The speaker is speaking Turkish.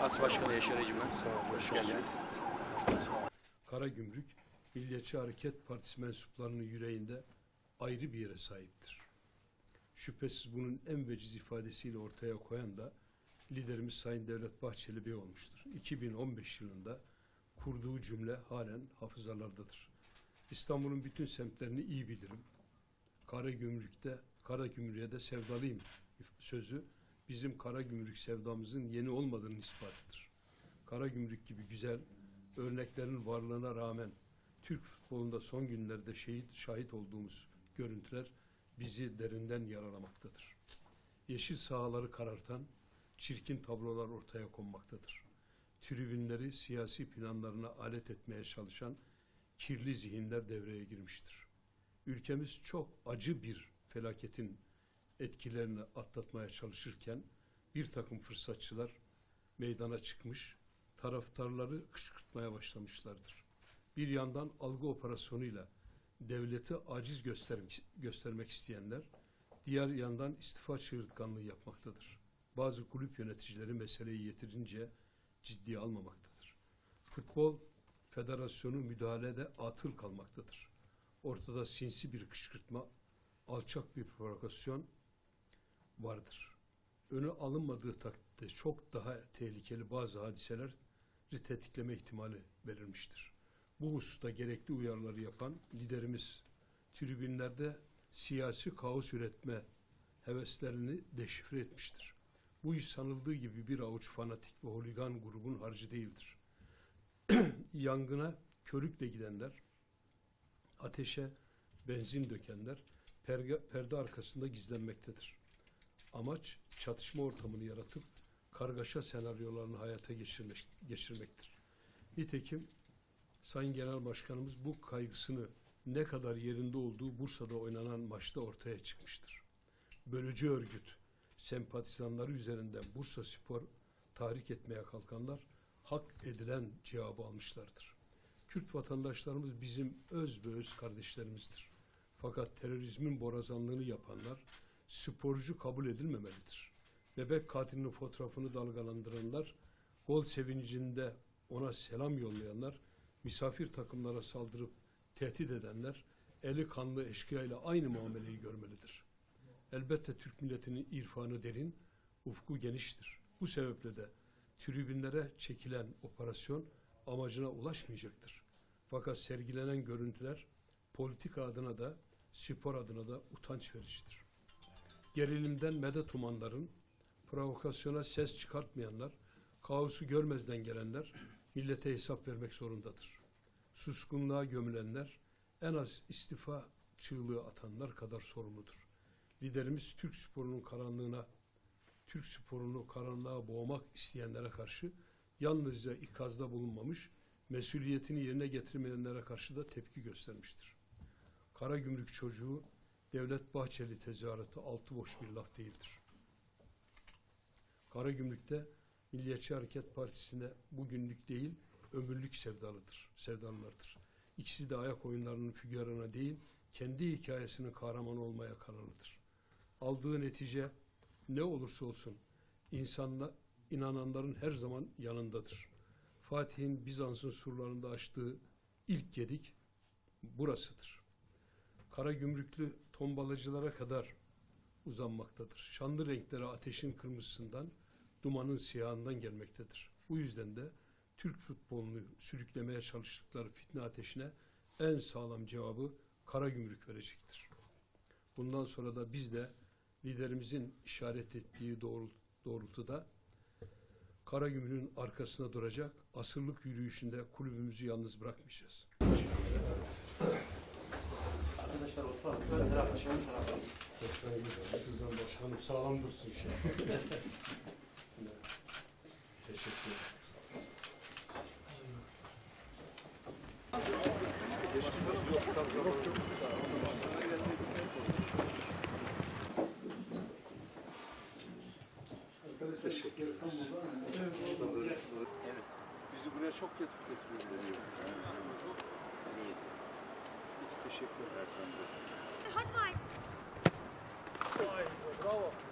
Parti Başkanı Yaşar Ecim'e. Hoş geldiniz. Karagümrük, Milliyetçi Hareket Partisi mensuplarının yüreğinde ayrı bir yere sahiptir. Şüphesiz bunun en veciz ifadesiyle ortaya koyan da liderimiz Sayın Devlet Bahçeli Bey olmuştur. 2015 yılında kurduğu cümle halen hafızalardadır. İstanbul'un bütün semtlerini iyi bilirim. Karagümrük'e de sevdalıyım sözü bizim Karagümrük sevdamızın yeni olmadığının ispatıdır. Karagümrük gibi güzel örneklerin varlığına rağmen Türk futbolunda son günlerde şahit olduğumuz görüntüler bizi derinden yaralamaktadır. Yeşil sahaları karartan çirkin tablolar ortaya konmaktadır. Tribünleri siyasi planlarına alet etmeye çalışan kirli zihinler devreye girmiştir. Ülkemiz çok acı bir felaketin etkilerini atlatmaya çalışırken bir takım fırsatçılar meydana çıkmış, taraftarları kışkırtmaya başlamışlardır. Bir yandan algı operasyonuyla devleti aciz göstermek isteyenler, diğer yandan istifa çığırtkanlığı yapmaktadır. Bazı kulüp yöneticileri meseleyi yeterince ciddiye almamaktadır. Futbol Federasyonu müdahalede atıl kalmaktadır. Ortada sinsi bir kışkırtma, alçak bir provokasyon vardır. Önü alınmadığı takdirde çok daha tehlikeli bazı hadiseleri tetikleme ihtimali belirmiştir. Bu hususta gerekli uyarıları yapan liderimiz tribünlerde siyasi kaos üretme heveslerini deşifre etmiştir. Bu iş sanıldığı gibi bir avuç fanatik ve holigan grubun harcı değildir. Yangına körükle gidenler, ateşe benzin dökenler perde arkasında gizlenmektedir. Amaç çatışma ortamını yaratıp kargaşa senaryolarını hayata geçirmektir. Nitekim Sayın Genel Başkanımız bu kaygısını ne kadar yerinde olduğu Bursa'da oynanan maçta ortaya çıkmıştır. Bölücü örgüt sempatizanları üzerinden Bursa Spor tahrik etmeye kalkanlar hak edilen cevabı almışlardır. Kürt vatandaşlarımız bizim özbeöz kardeşlerimizdir. Fakat terörizmin borazanlığını yapanlar sporcu kabul edilmemelidir. Bebek katilinin fotoğrafını dalgalandıranlar, gol sevincinde ona selam yollayanlar, misafir takımlara saldırıp tehdit edenler, eli kanlı eşkıyayla aynı muameleyi görmelidir. Elbette Türk milletinin irfanı derin, ufku geniştir. Bu sebeple de tribünlere çekilen operasyon amacına ulaşmayacaktır. Fakat sergilenen görüntüler politika adına da spor adına da utanç vericidir. Gerilimden medet umanların, provokasyona ses çıkartmayanlar, kaosu görmezden gelenler millete hesap vermek zorundadır. Suskunluğa gömülenler, en az istifa çığlığı atanlar kadar sorumludur. Liderimiz Türk sporunu karanlığa boğmak isteyenlere karşı yalnızca ikazda bulunmamış, mesuliyetini yerine getirmeyenlere karşı da tepki göstermiştir. Karagümrük çocuğu Devlet Bahçeli tezahüratı altı boş bir laf değildir. Karagümrük'te Milliyetçi Hareket Partisi'ne bugünlük değil, ömürlük sevdalılardır. İkisi de ayak oyunlarının figüranına değil, kendi hikayesinin kahramanı olmaya kararlıdır. Aldığı netice ne olursa olsun inananların her zaman yanındadır. Fatih'in Bizans'ın surlarında açtığı ilk gedik burasıdır. Karagümrüklü tombalacılara kadar uzanmaktadır. Şanlı renkleri ateşin kırmızısından, dumanın siyahından gelmektedir. Bu yüzden de Türk futbolunu sürüklemeye çalıştıkları fitne ateşine en sağlam cevabı Karagümrük verecektir. Bundan sonra da biz de liderimizin işaret ettiği doğrultuda Karagümrük'ün arkasına duracak, asırlık yürüyüşünde kulübümüzü yalnız bırakmayacağız. Evet. Arkadaşlar oturalım. Sen tarafı, şöyle tarafı. Şuradan başkanım sağlam dursun şey. Teşekkür ederim. Teşekkür ederiz. Evet. Bizi buraya çok getiriyor deniyor. İyi. Teşekkür ederim. Hadi bay. Bravo.